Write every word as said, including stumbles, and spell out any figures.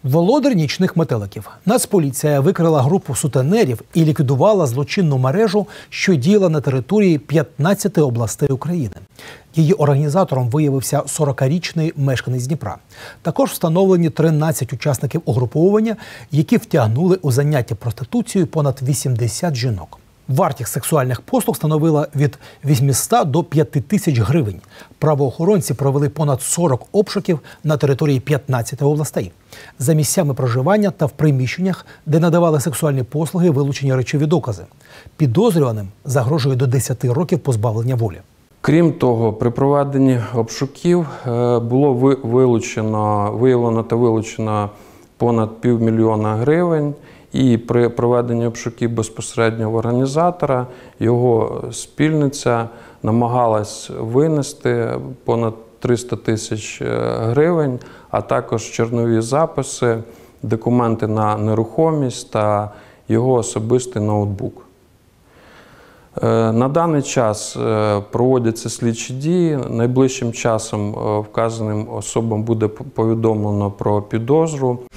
Володар нічних метеликів. Нацполіція викрила групу сутенерів і ліквідувала злочинну мережу, що діяла на території п'ятнадцяти областей України. Її організатором виявився сорокарічний мешканець Дніпра. Також встановлені тринадцять учасників угруповання, які втягнули у заняття проституцією понад вісімдесят жінок. Вартість сексуальних послуг становила від вісімсот до п'яти тисяч гривень. Правоохоронці провели понад сорок обшуків на території п'ятнадцяти областей. За місцями проживання та в приміщеннях, де надавали сексуальні послуги, вилучені речові докази. Підозрюваним загрожує до десяти років позбавлення волі. Крім того, при проведенні обшуків було вилучено, виявлено та вилучено понад півмільйона гривень. І при проведенні обшуків безпосередньо в організатора його спільниця намагалась винести понад триста тисяч гривень, а також чорнові записи, документи на нерухомість та його особистий ноутбук. На даний час проводяться слідчі дії. Найближчим часом вказаним особам буде повідомлено про підозру.